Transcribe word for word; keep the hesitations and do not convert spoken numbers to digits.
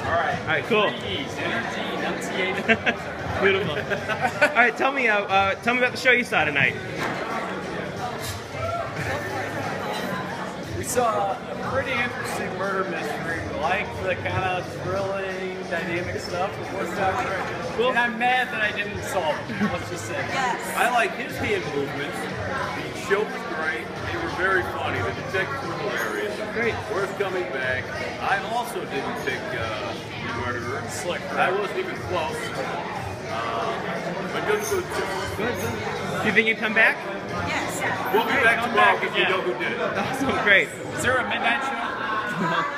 All right. All right, cool. Three E's, energy, enunciation. Beautiful. All right, tell me, uh, uh, tell me about the show you saw tonight. We saw a pretty interesting murder mystery. Like the kind of thrilling, dynamic stuff that worked out great. Cool. And I'm mad that I didn't solve it. Let's just say. Yes. I like his hand movements. The show was great. They were very funny. The detectives were hilarious. Great. Worth coming back. I also didn't pick uh, the murderer. Slick. I wasn't even close. Uh, but good food too. Good, good. Do you think you'd come back? Yes. We'll be back Come tomorrow back because we again. know who did it. Awesome, great. Is there a midnight show?